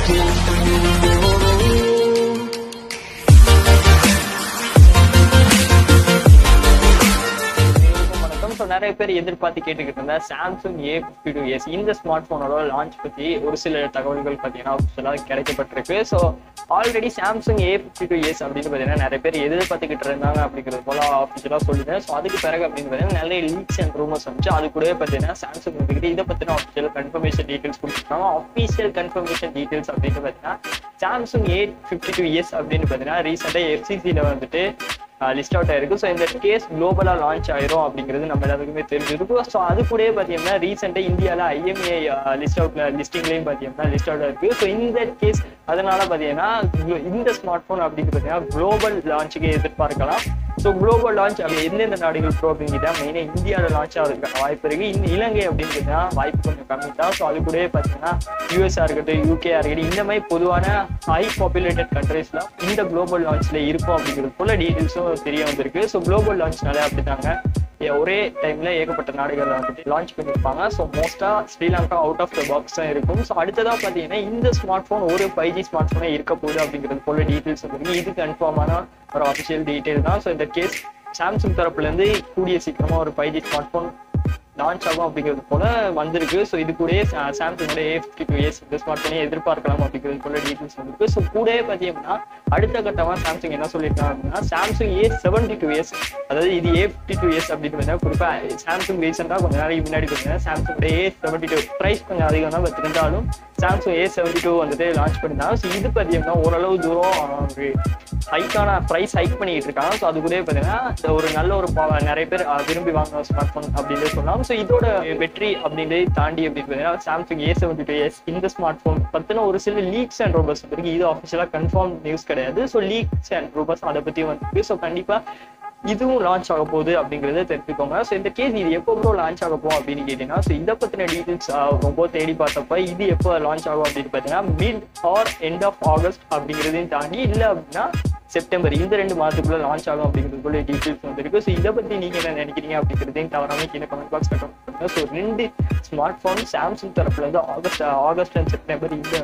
நிறைய பேர் எதிர்பார்த்து கேட்டுக்கிட்டு இருந்தா சாம்சங் A52s இந்த ஸ்மார்ட் போனோட லான்ச் பத்தி ஒரு சில தகவல்கள் பார்த்தீங்கன்னா கிடைக்கப்பட்டிருக்கு. ஸோ ஆல்ரெடி சாம்சங் A52s அப்படின்னு பார்த்தீங்கன்னா நிறைய பேர் எதிர்பார்த்துக்கிட்டு இருந்தாங்க அப்படிங்கிறது போல ஆஃபிஷியலாக சொல்லிட்டேன். ஸோ அதுக்கு பிறகு அப்படின்னு பார்த்தீங்கன்னா நிறைய லீக்ஸ் அண்ட் ரூமர்ஸ் வந்துச்சு. அது கூடவே பார்த்தீங்கன்னா சாம்சங் வந்துக்கிட்டு இதை பற்றின ஆஃபிஷியல் கன்ஃபர்மேஷன் டீட்டெயில்ஸ் கொடுத்துருக்காங்க. ஆஃபிஷியல் கன்ஃபர்மேஷன் டீட்டெயில்ஸ் அப்படின்னு பார்த்தீங்கன்னா சாம்சங் A52s அப்படின்னு பார்த்தீங்கன்னா ரீசெண்டாக FCCல வந்துட்டு லிஸ்ட் அவுட் ஆயிருக்கு. ஸோ இந்த கேஸ் குளோபலா லான்ச் ஆயிரும் அப்படிங்கிறது நம்ம எல்லாருக்குமே தெரிஞ்சிருக்கும். ஸோ அது கூட பார்த்தீங்கன்னா ரீசெண்டா இந்தியாவில் IMA லிஸ்டிங்லையும் பார்த்தீங்கன்னா லிஸ்ட் அவுட் ஆயிருக்கு. ஸோ இந்த கேஸ் அதனால பார்த்தீங்கன்னா இந்த ஸ்மார்ட் போன் அப்படின்னு பார்த்தீங்கன்னா குளோபல் லான்ச்சுக்கு எதிர்பார்க்கலாம். ஸோ குளோபல் லான்ச் அப்படி எந்தெந்த நாடுகள் ப்ரோ அப்படிங்கிட்டா மெயினாக இந்தியாவில் லான்ச் ஆகிறதுக்கான வாய்ப்பு இருக்கு. இந்த இலங்கை அப்படின்னு பார்த்தீங்கன்னா வாய்ப்பு கொஞ்சம் கம்மி தான். ஸோ அது கூட பார்த்தீங்கன்னா USA இருக்கட்டும், UK இருக்கட்டும், இந்த மாதிரி பொதுவான ஹை பாப்புலேட்டட் கண்ட்ரீஸ்ல இந்த குளோபல் லான்ச்ல இருக்கும் அப்படிங்கிறது போல டீட்டெயில்ஸும் தெரிய வந்திருக்கு. ஸோ குளோபல் லான்ச்னாலே அப்படித்தாங்க ஒரே டைம்ல ஏகப்பட்ட நாடுகள் வந்துட்டு லான்ச் பண்ணியிருப்பாங்க. ஸோ மோஸ்டா Sri Lanka out of the box தான் இருக்கும். ஸோ அடுத்ததான் பார்த்தீங்கன்னா இந்த ஸ்மார்ட் போன் ஒரு 5G ஸ்மார்ட் போனே இருக்க போகுது அப்படிங்கிறது போல டீட்டெயில்ஸ் வந்துருக்கு. இது கன்ஃபார்மான ஒரு அஃபிஷியல் டீட்டெயில் தான். ஸோ இந்த கேஸ் சாம்சங் தரப்புல இருந்து கூடிய சீக்கிரமா ஒரு 5G ஸ்மார்ட் போன் லான்ச் ஆகும் அப்படிங்கிறது போல வந்திருக்கு. ஸோ இது கூட சாம்சங்கோட A52s இந்த ஸ்மார்ட் போனே எதிர்பார்க்கலாம் அப்படிங்கிறது போல டீட்டெயில்ஸ் வந்திருக்கு. ஸோ கூடவே பார்த்தீங்கன்னா அடுத்த கட்டமா சாம்சங் என்ன சொல்லியிருக்காங்க அப்படின்னா சாம்சங் A72s, அதாவது இது A52s அப்படின்னு பார்த்தீங்கன்னா குறிப்பா சாம்சங் ரீசெண்டாக கொஞ்ச நாளைக்கு முன்னாடி பார்த்தீங்கன்னா சாம்சங் A72 ப்ரைஸ் கொஞ்சம் அதிகம் தான் இருந்தாலும் சாம்சங் A72 வந்துட்டு லான்ச் பண்ணிருந்தாங்க. ஸோ இது பார்த்தீங்கன்னா ஓரளவு தூரம் ஒரு ஹைக்கான ப்ரைஸ் ஹைக் பண்ணிட்டு இருக்காங்க. ஸோ அது கூட பார்த்தீங்கன்னா ஒரு நல்ல ஒரு நிறைய பேர் விரும்பி வாங்கின ஸ்மார்ட் போன் அப்படின்னு சொல்லலாம். ஸோ இதோட வெற்றி அப்படின்றதை தாண்டி அப்படின்னு பார்த்தீங்கன்னா சாம்சங் A72s இந்த ஸ்மார்ட் போன் பத்தின ஒரு சில லீக்ஸ் அண்ட் ரூமர்ஸ் இருக்கு. இது ஆஃபிஷியலாக கன்ஃபார்ம் நியூஸ் கிடையாது. ஸோ லீக்ஸ் அண்ட் ரூமர்ஸ் அதை பத்தி வந்துருக்கு. ஸோ கண்டிப்பா இதுவும் லான்ச் ஆக போகுது அப்படிங்கிறத தெரிஞ்சுக்கோங்க. ஸோ இந்த கேஸ் இது எப்போ லான்ச் ஆக போகும் அப்படின்னு கேட்டீங்கன்னா ஸோ இதை பத்தின டீட்டெயில்ஸ் ரொம்ப தேடி பார்த்தப்ப இது எப்போ லான்ச் ஆகும் அப்படின்னு பார்த்தீங்கன்னா mid or end of August அப்படிங்கிறதையும் தாண்டி இல்லை அப்படின்னா செப்டம்பர் இந்த 2 மாதத்துக்குள்ள லான்ச் ஆகும் அப்படிங்கிறதுக்குள்ள டீட்டெயில்ஸ் வந்துருக்கு. ஸோ இதை பத்தி நீங்க என்ன நினைக்கிறீங்க அப்படிங்கிறதையும் தவறாம கீழே கமெண்ட் பாக்ஸ் கமெண்ட் பண்ணுங்க. ஸோ 2 ஸ்மார்ட் போன் சாம்சங் தரப்புல இருந்து ஆகஸ்ட் அண்ட் செப்டம்பர் இந்த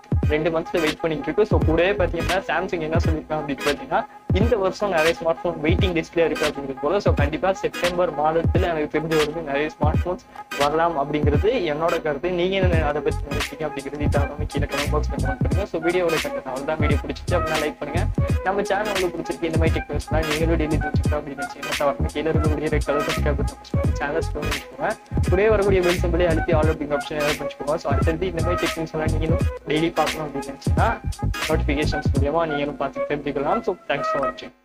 2 மந்த்ஸ்ல வெயிட் பண்ணிட்டு இருக்கு. ஸோ கூடவே பார்த்தீங்கன்னா சாம்சங் என்ன சொல்லியிருக்காங்க அப்படின்னு பார்த்தீங்கன்னா இந்த வருஷம் நிறைய ஸ்மார்ட் போன் வெயிட்டிங் லிஸ்ட்ல இருக்கு அப்படிங்கிறது போல. ஸோ கண்டிப்பா செப்டம்பர் மாதத்துல எனக்கு தெரிஞ்ச வரைக்கும் நிறைய ஸ்மார்ட் போன்ஸ் வரலாம் அப்படிங்கிறது என்னோட கருத்து. நீங்க என்ன அதை பத்தி நினைச்சீங்க அப்படிங்கிறது தவிர கீழே கமெண்ட் பாக்ஸ் கமெண்ட் பண்ணுங்க. ஸோ வீடியோட கண்டென்ட் அவ்வளோதான். வீடியோ பிடிச்சிச்சு அப்படின்னா லைக் பண்ணுங்க. நம்ம சேனல் உங்களுக்கு பிடிச்சிருக்கு இந்த மாதிரி டெக்னிக்ஸ்னா நீங்களும் டெய்லி தெரிஞ்சுக்கலாம் அப்படின்னு நினைச்சீங்கன்னா தவிர கீழே இருக்கக்கூடிய red colour subscribe channel store பண்ணிக்கோங்க. கூடவே வரக்கூடிய பெல் சிம்பிளே அழுத்தி ஆல் அப்படிங்கிற ஆப்ஷன் ஏதாவது பண்ணிக்கோங்க. ஸோ அடுத்தது இந்த மாதிரி டெக்னிக்ஸ் எல்லாம் நீங்களும் டெய்லி பார்க்கணும் அப்படின்னு நினைச்சீங்கன்னா நோட்டிஃபிகேஷன்ஸ் மூலியமா நீங்களும் பார்த்து தெரிஞ்சுக்கலாம். ஸோ தேங்க்ஸ் ஃபார் வாட்சிங்.